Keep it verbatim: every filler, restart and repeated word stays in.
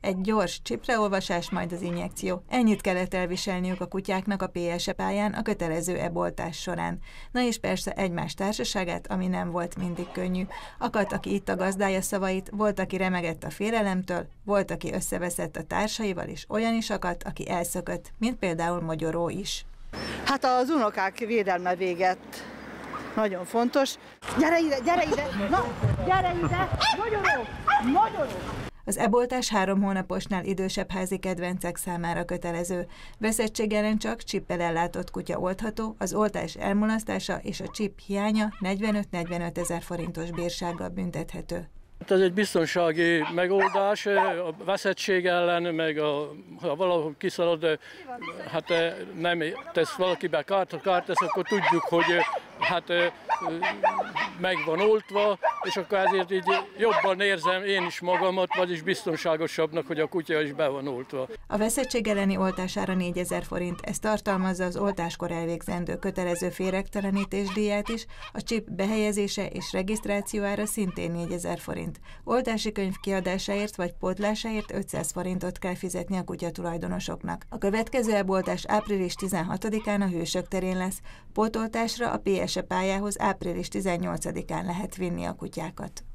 Egy gyors csipreolvasás, majd az injekció. Ennyit kellett elviselniük a kutyáknak a pé es é pályán a kötelező eboltás során. Na és persze egymás társaságát, ami nem volt mindig könnyű. Akadt, aki itt a gazdája szavait, volt, aki remegett a félelemtől, volt, aki összeveszett a társaival, és olyan is akadt, aki elszökött, mint például Mogyoró is. Hát az unokák védelme véget. Nagyon fontos. Gyere ide, gyere ide! Na, gyere ide! Mogyoró! Mogyoró! Az eboltás három hónaposnál idősebb házi kedvencek számára kötelező. Veszettség ellen csak csippel ellátott kutya oldható, az oltás elmulasztása és a csipp hiánya negyvenöt-negyvenöt ezer forintos bírsággal büntethető. Ez egy biztonsági megoldás, a veszettség ellen, meg a, ha valahol kiszalad, hát nem tesz valakibe kárt, ha kárt tesz, akkor tudjuk, hogy hát meg van oltva, és akkor ezért így jobban érzem én is magamat, vagyis biztonságosabbnak, hogy a kutya is be van oltva. A veszettség elleni oltására négyezer forint, ez tartalmazza az oltáskor elvégzendő kötelező féregtelenítés díját is, a csipp behelyezése és regisztrációára szintén négyezer forint. Oltási könyv kiadásáért vagy pótlásáért ötszáz forintot kell fizetni a kutya tulajdonosoknak. A következő eboltás április tizenhatodikán a Hősök terén lesz. Pótoltásra a pé es é pályához április tizennyolcadikán lehet vinni a kutyákat.